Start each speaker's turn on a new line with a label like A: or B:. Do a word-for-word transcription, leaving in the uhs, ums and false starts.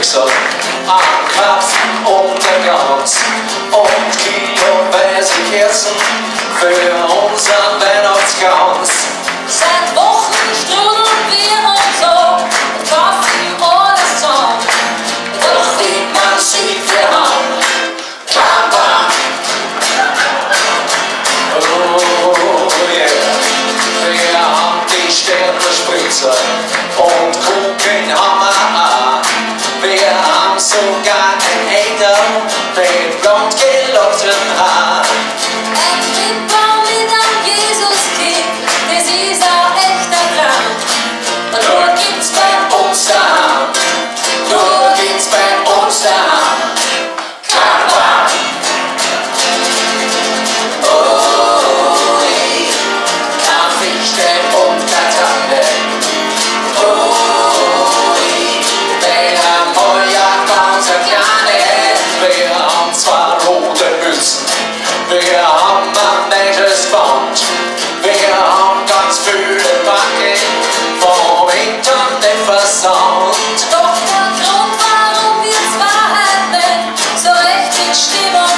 A: Spritzer, ein Krapfen und der Gans und kiloweise Kerzen für unseren Weihnachtsgans.
B: Seit Wochen strudeln wir uns so und kaufen alles zusammen. Doch wie man sieht, wir haben kein Band.
A: Oh yeah, wir haben die Sterne-Spritzer und Kuchen haben wir auch. Wir haben sogar einen Hater mit blond gelockten Haar.
B: Ein Christbaum mit einem Jesuskind, das ist ein echter Traum. Und nur gibt's bei uns daheim, nur gibt's bei uns daheim kein Baum. Oh, ich kann Fichte und Tanne. Oh, ich will ein Feuer ganz kleine.
A: Wir haben zwei rote Mützen, wir haben ein nettes Band, wir haben ganz viele Backen vom Internet versandt.
B: Doch der Grund, warum wir zwei heute nicht so recht in Stimmung